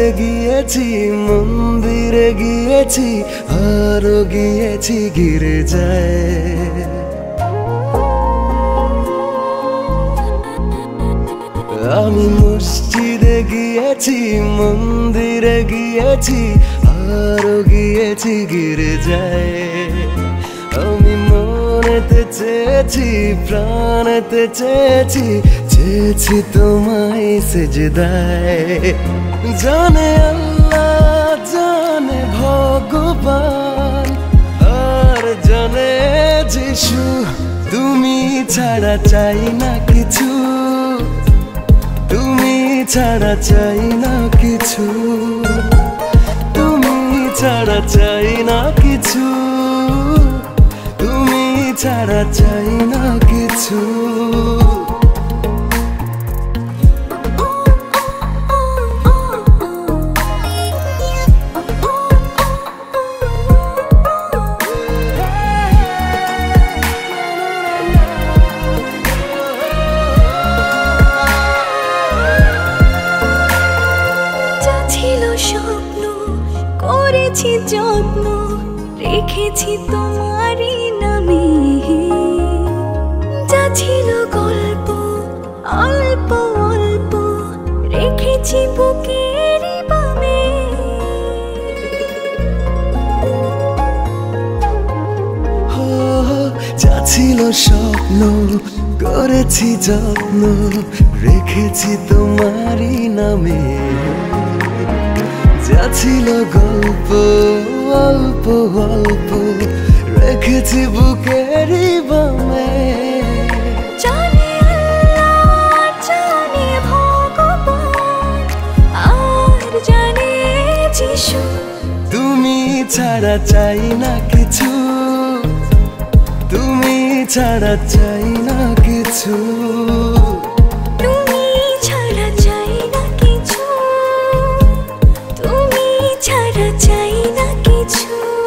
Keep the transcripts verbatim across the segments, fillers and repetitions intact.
মসজিদে গিয়েছি, মন্দিরে গিয়েছি, আরো গিয়েছি গির্জায়। আমি মসজিদে গিয়েছি, মন্দিরে গিয়েছি, আরো গিয়েছি গির্জায়। আমি মনেতে চেয়েছি, প্রাণেতে চেয়েছি, চেয়েছি তোমায় সেজদায়। জানে আল্লাহ, জানে ভগবান, আর জানে যিশু, তুমি ছাড়া চাই না কিছু, তুমি ছাড়া চাই না কিছু, তুমি ছাড়া চাই না কিছু, তুমি ছাড়া চাই না কিছু। যত্ন রেখেছি তোমারই নামে, যা ছিল গল্প অল্প অল্প রেখেছি বুকের বামে। যা ছিল স্বপ্ন করেছি যত্ন রেখেছি তোমারই নামে, যা ছিল গল্প অল্প অল্প রেখেছি বুকেরই বামে। জানে আল্লাহ, জানে ভগবান, আর জানে যিশু, তুমি ছাড়া চাই না কিছু, তুমি ছাড়া চাই না কিছু, তুমি ছাড়া চাই না কিছু, তুমি ছাড়া চাই না কিছু।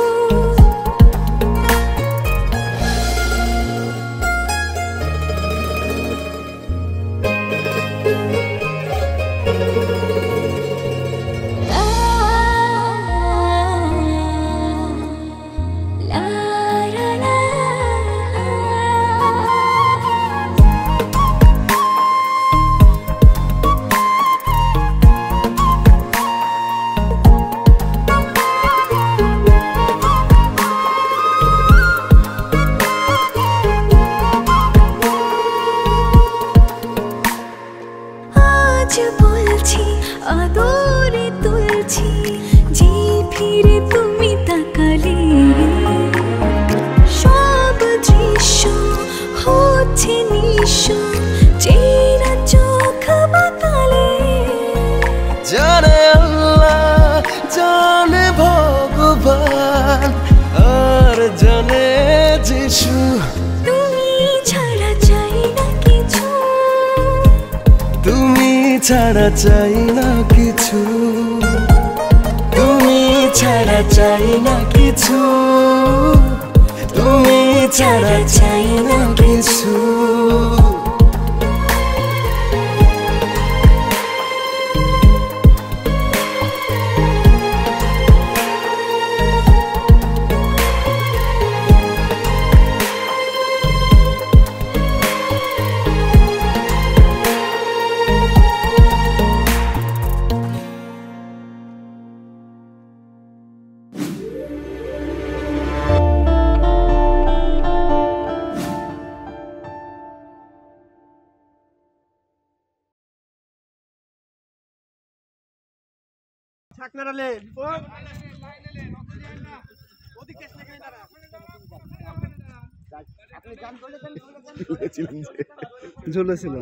বলছি আদরে তুলছি, যে ফিরে তুমি তাকালে সব দৃশ্য হচ্ছে নিঃস্ব, চেনা চোখ বাতালে। জানে আল্লাহ, জানে ভগবান, আর জানে যিশু, তুমি ছাড়া চাই না কিছু, তুমি ছাড়া চাই না কিছু, তুমি ছাড়া চাই না কিছু, তুমি ছাড়া চাই না কিছু। ঝুলেছিল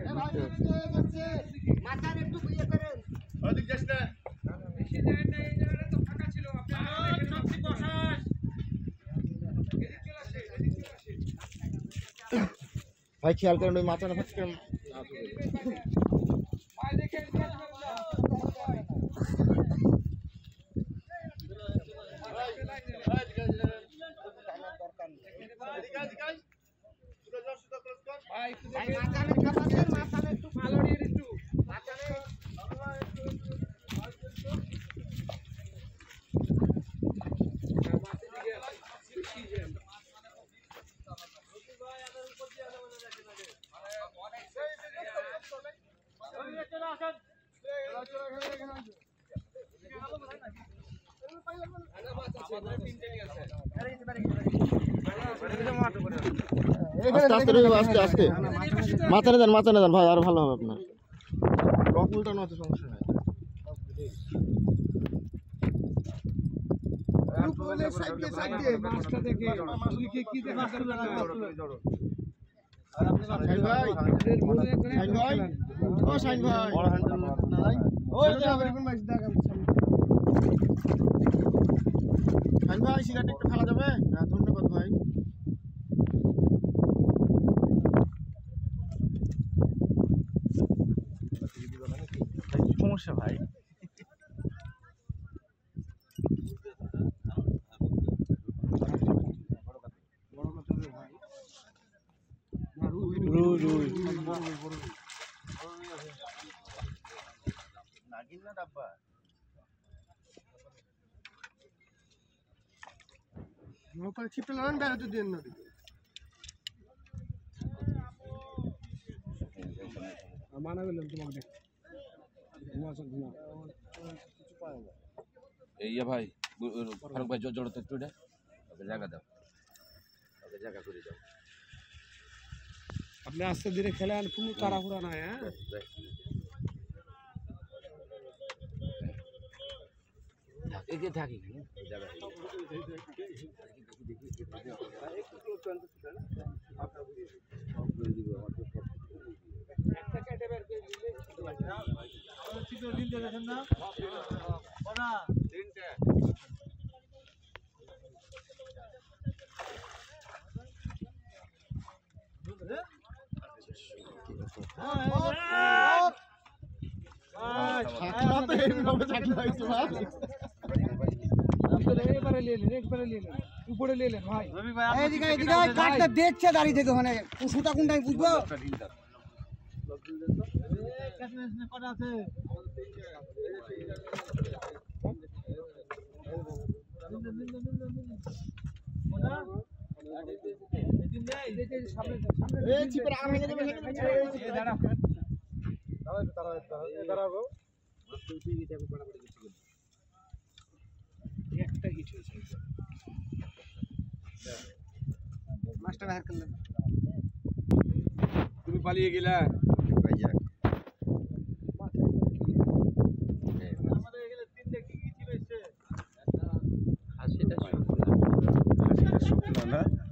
ভাই, খেয়াল করেন ওই মাথা না থাকতে। আস্তে আস্তে রইব, আস্তে আস্তে মাথানে দেন, মাথানে দেন ভাই, আর ভালো হবে আপনার। রক উল্টানো হচ্ছে, সমস্যা নাই। শাইন ভাই, শাইন ভাই, ও শাইন ভাই, শাইন ভাই সিগারেট একটু ফেলা যাবে? হ্যাঁ ধন্যবাদ ভাই। সমস্যা ভাই, নাগিন না ডাব্বা? নৌকার ছিপটা লাগান, বেড়াতে দিন না। মানা গেলাম তোমাকে ইয়া ভাই, ফারুক ভাই জড়ো তো একটু এটা, ওকে জায়গা দাও, ওকে জায়গা করে দাও। আপনি আস্তে ধীরে খেলেন, কোনো তাড়াহুড়া নাই। হ্যাঁ এগিয়ে থাকি জায়গা দেখছে দাঁড়িয়ে থেকে, মানে সুতা কোনটা আমি বুঝবো। একটা হিট হয়েছে, মাছটা বাহির করলেন, তুমি পালিয়ে গেলা। হাসিটা শুকনো না।